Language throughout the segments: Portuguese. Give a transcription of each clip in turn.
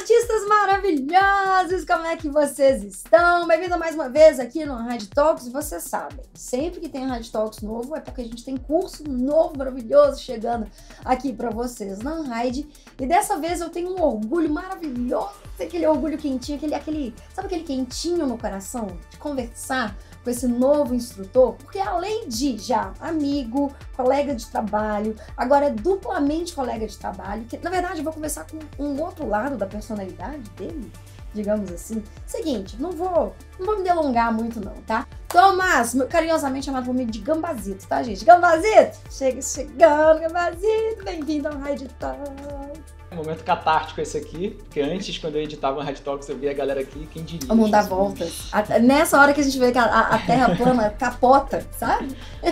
artistas maravilhosos, como é que vocês estão? Bem-vindo mais uma vez aqui no Unhide Talks. E vocês sabem, sempre que tem Unhide Talks novo é porque a gente tem curso novo, maravilhoso, chegando aqui pra vocês na Unhide. E dessa vez eu tenho um orgulho maravilhoso, aquele orgulho quentinho, sabe aquele quentinho no coração de conversar com esse novo instrutor, porque além de já amigo, colega de trabalho, agora é duplamente colega de trabalho, que na verdade eu vou conversar com um outro lado da personalidade dele, digamos assim. Seguinte, não vou me delongar muito não, tá? Tomás, carinhosamente chamado por mim de Gambazito, tá, gente? Gambazito! Chegando, Gambazito! Bem-vindo ao Unhide Talks! Um momento catártico esse aqui, porque antes, quando eu editava o Unhide Talks, eu via a galera aqui, quem diria? O mundo dá voltas. Nessa hora que a gente vê que a terra plana capota, sabe?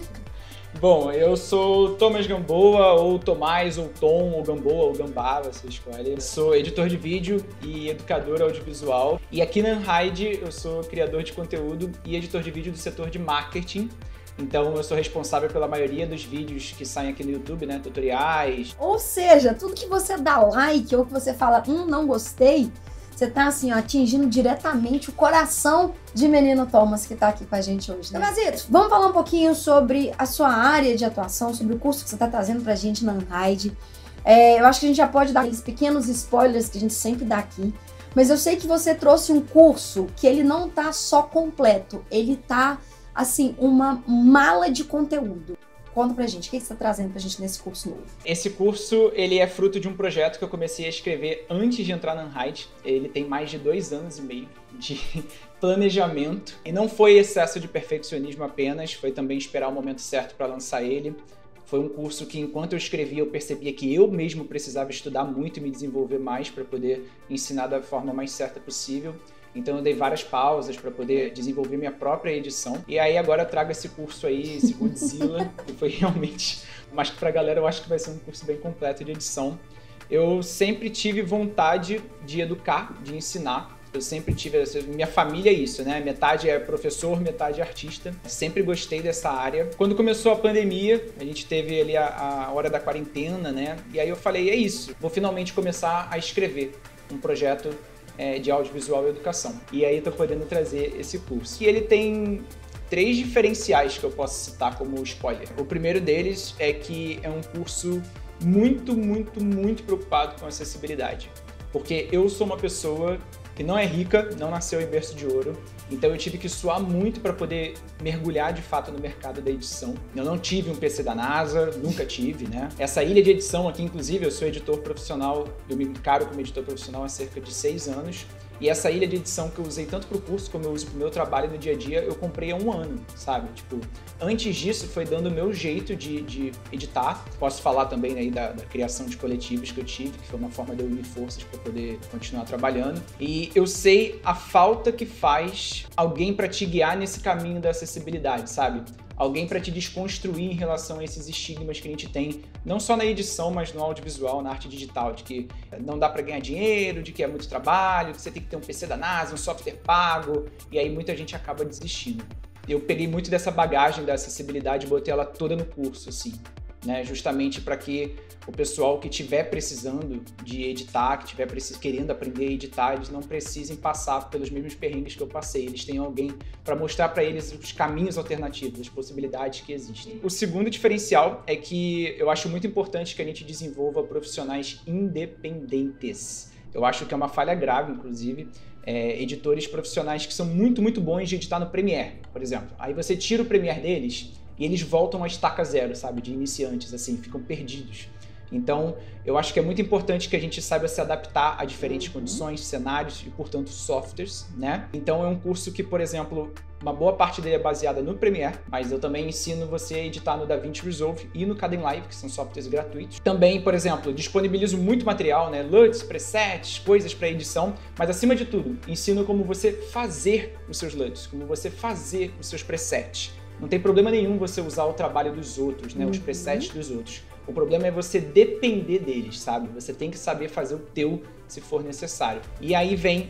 Bom, eu sou Thomas Gamboa, ou Tomás, ou Tom, ou Gamboa, ou Gambá, você escolhe. Eu sou editor de vídeo e educador audiovisual. E aqui na Unhide eu sou criador de conteúdo e editor de vídeo do setor de marketing. Então eu sou responsável pela maioria dos vídeos que saem aqui no YouTube, né? Tutoriais. Ou seja, tudo que você dá like ou que você fala, não gostei, você tá assim, ó, atingindo diretamente o coração de menino Thomas que tá aqui com a gente hoje, né? Gambazito, vamos falar um pouquinho sobre a sua área de atuação, sobre o curso que você tá trazendo pra gente na Unhide. Eu acho que a gente já pode dar aqueles pequenos spoilers que a gente sempre dá aqui. Mas eu sei que você trouxe um curso que ele não tá só completo, ele tá assim, uma mala de conteúdo. Conta pra gente, o que você tá trazendo pra gente nesse curso novo? Esse curso, ele é fruto de um projeto que eu comecei a escrever antes de entrar na Unhide. Ele tem mais de 2 anos e meio de planejamento. E não foi excesso de perfeccionismo apenas, foi também esperar o momento certo para lançar ele. Foi um curso que, enquanto eu escrevia, eu percebia que eu mesmo precisava estudar muito e me desenvolver mais para poder ensinar da forma mais certa possível. Então eu dei várias pausas para poder desenvolver minha própria edição. E aí agora eu trago esse curso aí, esse Godzilla, que foi realmente... Mas pra galera eu acho que vai ser um curso bem completo de edição. Eu sempre tive vontade de educar, de ensinar. Eu sempre tive... Minha família é isso, né? Metade é professor, metade é artista. Sempre gostei dessa área. Quando começou a pandemia, a gente teve ali a hora da quarentena, né? E aí eu falei, é isso. Vou finalmente começar a escrever um projeto de audiovisual e educação. E aí tô podendo trazer esse curso. E ele tem 3 diferenciais que eu posso citar como spoiler. O primeiro deles é que é um curso muito preocupado com acessibilidade. Porque eu sou uma pessoa que não é rica, não nasceu em berço de ouro, então eu tive que suar muito para poder mergulhar de fato no mercado da edição. Eu não tive um PC da NASA, nunca tive, né? Essa ilha de edição aqui, inclusive, eu sou editor profissional, eu me encaro como editor profissional há cerca de 6 anos, e essa ilha de edição que eu usei tanto para o curso como eu uso para o meu trabalho no dia a dia, eu comprei há 1 ano, sabe? Tipo, antes disso foi dando o meu jeito de editar. Posso falar também aí da criação de coletivos que eu tive, que foi uma forma de eu unir forças para poder continuar trabalhando. E eu sei a falta que faz alguém para te guiar nesse caminho da acessibilidade, sabe? Alguém para te desconstruir em relação a esses estigmas que a gente tem, não só na edição, mas no audiovisual, na arte digital, de que não dá para ganhar dinheiro, de que é muito trabalho, que você tem que ter um PC da NASA, um software pago, e aí muita gente acaba desistindo. Eu peguei muito dessa bagagem da acessibilidade e botei ela toda no curso, assim, né? Justamente para que o pessoal que estiver precisando de editar, que estiver querendo aprender a editar, eles não precisem passar pelos mesmos perrengues que eu passei. Eles têm alguém para mostrar para eles os caminhos alternativos, as possibilidades que existem. O segundo diferencial é que eu acho muito importante que a gente desenvolva profissionais independentes. Eu acho que é uma falha grave, inclusive, editores profissionais que são muito bons de editar no Premiere, por exemplo. Aí você tira o Premiere deles e eles voltam à estaca zero, sabe? De iniciantes, assim, ficam perdidos. Então, eu acho que é muito importante que a gente saiba se adaptar a diferentes condições, cenários e, portanto, softwares, né? Então, é um curso que, por exemplo, uma boa parte dele é baseada no Premiere, mas eu também ensino você a editar no DaVinci Resolve e no Kdenlive, que são softwares gratuitos. Também, por exemplo, disponibilizo muito material, né? LUTs, presets, coisas para edição, mas, acima de tudo, ensino como você fazer os seus LUTs, como você fazer os seus presets. Não tem problema nenhum você usar o trabalho dos outros, né? Os presets dos outros. O problema é você depender deles, sabe? Você tem que saber fazer o teu se for necessário. E aí vem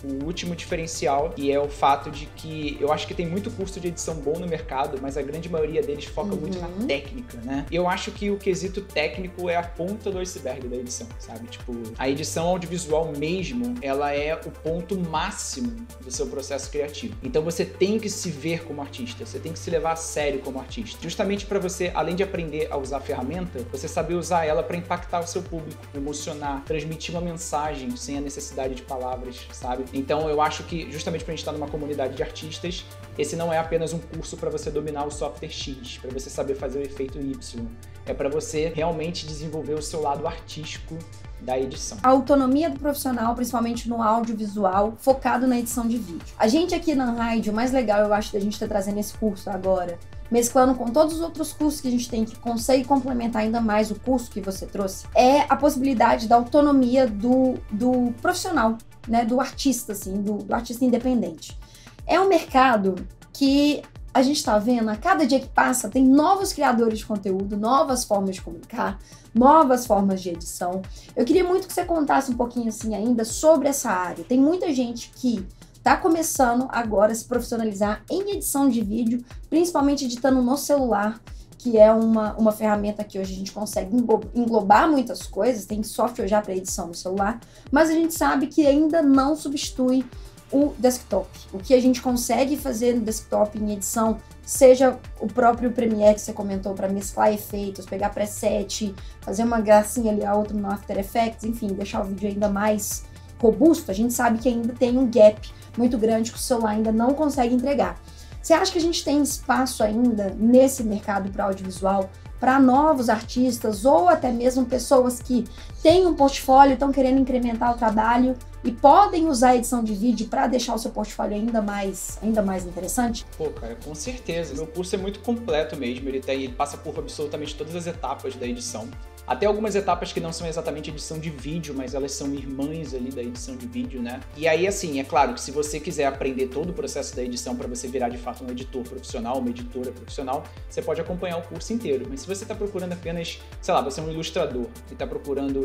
o último diferencial, que é o fato de que eu acho que tem muito curso de edição bom no mercado, mas a grande maioria deles foca muito na técnica, né? Eu acho que o quesito técnico é a ponta do iceberg da edição, sabe? Tipo, a edição audiovisual mesmo, ela é o ponto máximo do seu processo criativo. Então você tem que se ver como artista, você tem que se levar a sério como artista. Justamente para você, além de aprender a usar a ferramenta, você saber usar ela para impactar o seu público, emocionar, transmitir uma mensagem sem a necessidade de palavras, sabe? Então eu acho que justamente pra gente estar numa comunidade de artistas, esse não é apenas um curso para você dominar o software X, para você saber fazer o efeito Y. É para você realmente desenvolver o seu lado artístico da edição. A autonomia do profissional, principalmente no audiovisual, focado na edição de vídeo. A gente aqui na Unhide, o mais legal eu acho da gente estar trazendo esse curso agora, mesclando com todos os outros cursos que a gente tem que consegue complementar ainda mais o curso que você trouxe, é a possibilidade da autonomia do profissional, né, do artista, assim, do artista independente. É um mercado que a gente está vendo, a cada dia que passa, tem novos criadores de conteúdo, novas formas de comunicar, novas formas de edição. Eu queria muito que você contasse um pouquinho assim ainda sobre essa área. Tem muita gente que está começando agora a se profissionalizar em edição de vídeo, principalmente editando no celular, que é uma ferramenta que hoje a gente consegue englobar muitas coisas, tem software já para edição no celular, mas a gente sabe que ainda não substitui o desktop. O que a gente consegue fazer no desktop em edição, seja o próprio Premiere que você comentou para mesclar efeitos, pegar preset, fazer uma gracinha ali a outra no After Effects, enfim, deixar o vídeo ainda mais robusto, a gente sabe que ainda tem um gap muito grande que o celular ainda não consegue entregar. Você acha que a gente tem espaço ainda nesse mercado para audiovisual para novos artistas ou até mesmo pessoas que têm um portfólio, estão querendo incrementar o trabalho e podem usar a edição de vídeo para deixar o seu portfólio ainda mais interessante? Pô, cara, com certeza. Meu curso é muito completo mesmo, ele passa por absolutamente todas as etapas da edição. Até algumas etapas que não são exatamente edição de vídeo, mas elas são irmãs ali da edição de vídeo, né? E aí, assim, é claro que se você quiser aprender todo o processo da edição para você virar de fato um editor profissional, uma editora profissional, você pode acompanhar o curso inteiro. Mas se você está procurando apenas, sei lá, você é um ilustrador e está procurando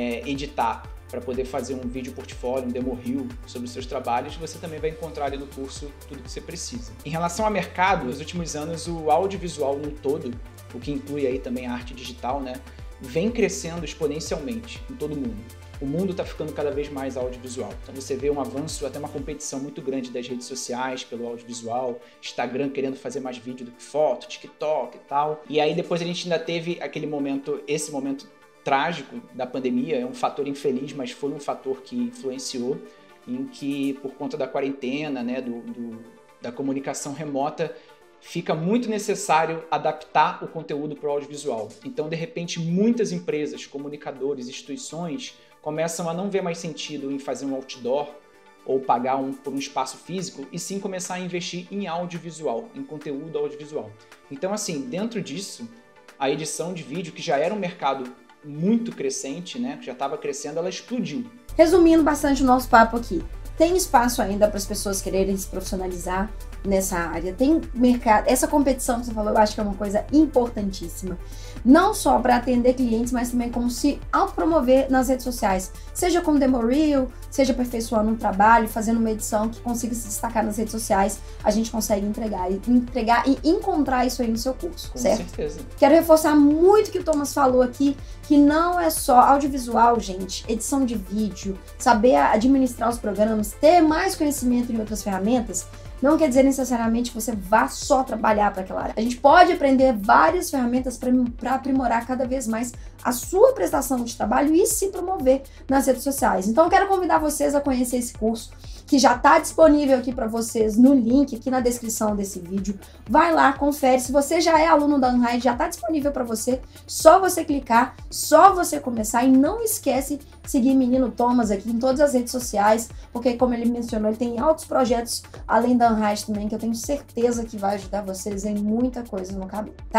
editar para poder fazer um vídeo portfólio, um demo reel sobre os seus trabalhos, você também vai encontrar ali no curso tudo que você precisa. Em relação ao mercado, nos últimos anos o audiovisual no todo, o que inclui aí também a arte digital, né, vem crescendo exponencialmente em todo mundo. O mundo está ficando cada vez mais audiovisual. Então você vê um avanço, até uma competição muito grande das redes sociais pelo audiovisual, Instagram querendo fazer mais vídeo do que foto, TikTok e tal. E aí depois a gente ainda teve aquele momento, esse momento trágico da pandemia, é um fator infeliz, mas foi um fator que influenciou, em que por conta da quarentena, né, da comunicação remota, fica muito necessário adaptar o conteúdo para o audiovisual. Então, de repente, muitas empresas, comunicadores, instituições começam a não ver mais sentido em fazer um outdoor ou pagar por um espaço físico, e sim começar a investir em audiovisual, em conteúdo audiovisual. Então, assim, dentro disso, a edição de vídeo, que já era um mercado muito crescente, né, que já estava crescendo, ela explodiu. Resumindo bastante o nosso papo aqui, tem espaço ainda para as pessoas quererem se profissionalizar nessa área, tem mercado, essa competição que você falou, eu acho que é uma coisa importantíssima, não só para atender clientes, mas também como se autopromover nas redes sociais, seja com demo reel, seja aperfeiçoando um trabalho, fazendo uma edição que consiga se destacar nas redes sociais, a gente consegue entregar e encontrar isso aí no seu curso, certo? Com certeza. Quero reforçar muito o que o Thomas falou aqui, que não é só audiovisual, gente, edição de vídeo, saber administrar os programas, ter mais conhecimento em outras ferramentas, não quer dizer necessariamente que você vá só trabalhar para aquela área. A gente pode aprender várias ferramentas para aprimorar cada vez mais a sua prestação de trabalho e se promover nas redes sociais. Então eu quero convidar vocês a conhecer esse curso, que já está disponível aqui para vocês no link aqui na descrição desse vídeo. Vai lá, confere. Se você já é aluno da Unhide, já está disponível para você. Só você clicar, só você começar. E não esquece de seguir Menino Thomas aqui em todas as redes sociais, porque como ele mencionou, ele tem altos projetos além da Unhide também, que eu tenho certeza que vai ajudar vocês em muita coisa no caminho, tá?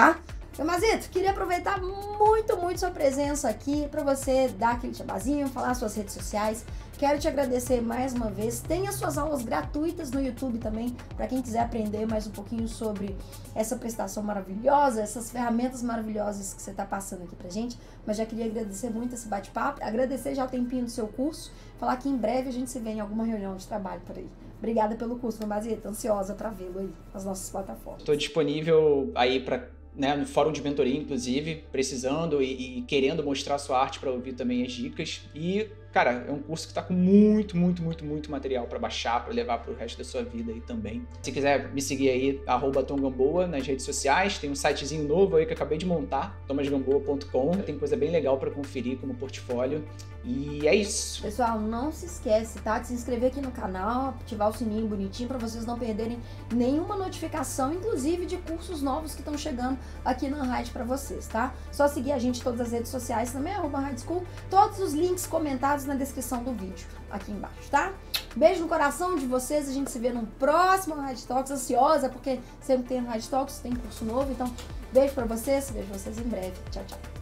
Mazito, queria aproveitar muito sua presença aqui para você dar aquele jabazinho, falar suas redes sociais. Quero te agradecer mais uma vez. Tem as suas aulas gratuitas no YouTube também, para quem quiser aprender mais um pouquinho sobre essa prestação maravilhosa, essas ferramentas maravilhosas que você está passando aqui pra gente. Mas já queria agradecer muito esse bate-papo, agradecer já o tempinho do seu curso, falar que em breve a gente se vê em alguma reunião de trabalho por aí. Obrigada pelo curso, meu Mazito, ansiosa para vê-lo aí nas nossas plataformas. Estou disponível aí para, né, no fórum de mentoria, inclusive, precisando e querendo mostrar sua arte para ouvir também as dicas. E, cara, é um curso que tá com muito material para baixar, para levar pro resto da sua vida aí também. Se quiser me seguir aí, @tomgamboa nas redes sociais, tem um sitezinho novo aí que eu acabei de montar, tomasgamboa.com. Tem coisa bem legal para conferir como portfólio. E é isso. Pessoal, não se esquece, tá? De se inscrever aqui no canal, ativar o sininho bonitinho para vocês não perderem nenhuma notificação, inclusive de cursos novos que estão chegando aqui na Unhide para vocês, tá? Só seguir a gente em todas as redes sociais também, @UnhideSchool. Todos os links comentados na descrição do vídeo, aqui embaixo, tá? Beijo no coração de vocês, a gente se vê no próximo Unhide Talks, ansiosa, porque sempre tem Unhide Talks, tem curso novo, então beijo pra vocês, vejo vocês em breve. Tchau, tchau.